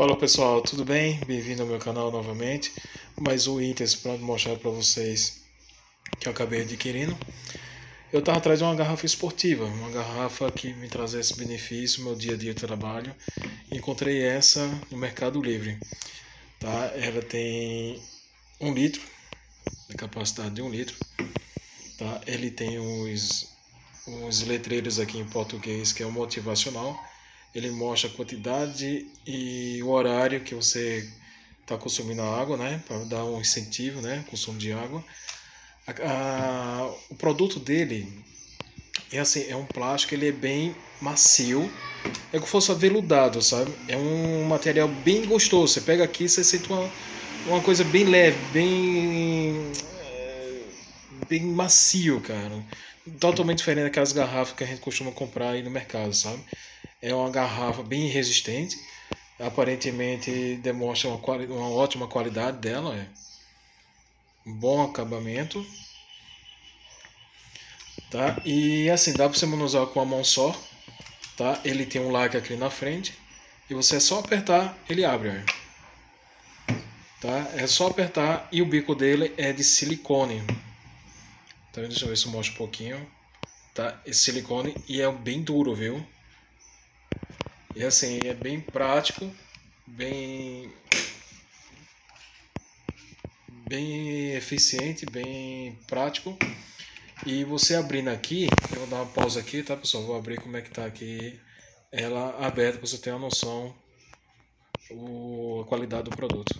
Fala pessoal, tudo bem? Bem-vindo ao meu canal novamente. Mais um item para mostrar para vocês que eu acabei adquirindo. Eu estava atrás de uma garrafa esportiva, uma garrafa que me trazesse benefício no meu dia a dia de trabalho. Encontrei essa no Mercado Livre. Tá? Ela tem 1 litro, a capacidade de 1 litro. Tá? Ele tem uns letreiros aqui em português que é o motivacional. Ele mostra a quantidade e o horário que você está consumindo a água, né? Para dar um incentivo, né? Consumo de água. O produto dele é assim, é um plástico, ele é bem macio. É como se fosse aveludado, sabe? É um material bem gostoso. Você pega aqui, você sente uma coisa bem leve, bem macio, cara. Totalmente diferente daquelas garrafas que a gente costuma comprar aí no mercado, sabe? É uma garrafa bem resistente. Aparentemente demonstra uma ótima qualidade dela, um bom acabamento, tá? E assim, dá para você manusear com a mão só, tá? Ele tem um lacre aqui na frente e você é só apertar, ele abre, tá? É só apertar e o bico dele é de silicone. Tá vendo? Deixa eu ver se eu mostro um pouquinho, tá? Esse silicone e é bem duro, viu? E assim, é bem prático, bem bem eficiente, bem prático. E você abrindo aqui, eu vou dar uma pausa aqui, tá pessoal? Vou abrir como é que tá aqui ela aberta para você ter uma noção a qualidade do produto.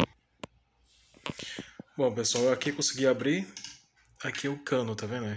Bom pessoal, eu aqui consegui abrir aqui o cano, tá vendo?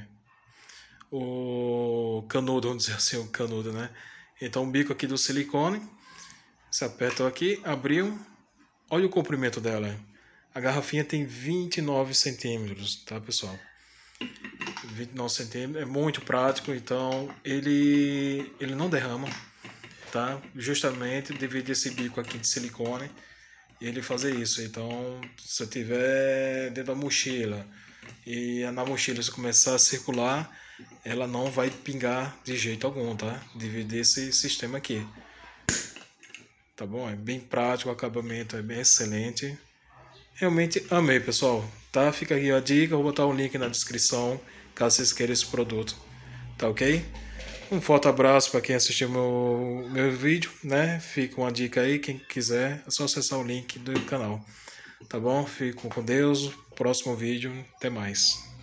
O canudo, vamos dizer assim, o canudo, né? Então o bico aqui do silicone, você aperta aqui, abriu, olha o comprimento dela. A garrafinha tem 29 centímetros, tá pessoal? 29 centímetros, é muito prático, então ele não derrama, tá? Justamente devido a esse bico aqui de silicone, ele fazer isso. Então, se eu tiver dentro da mochila e na mochila se começar a circular, ela não vai pingar de jeito algum, tá? Devido a esse sistema aqui. Tá bom? É bem prático, o acabamento é bem excelente. Realmente amei, pessoal. Tá? Fica aqui a dica, eu vou botar um link na descrição, caso vocês queiram esse produto. Tá ok? Um forte abraço para quem assistiu meu vídeo, né? Fica uma dica aí, quem quiser, é só acessar o link do canal. Tá bom? Fico com Deus. Próximo vídeo, até mais.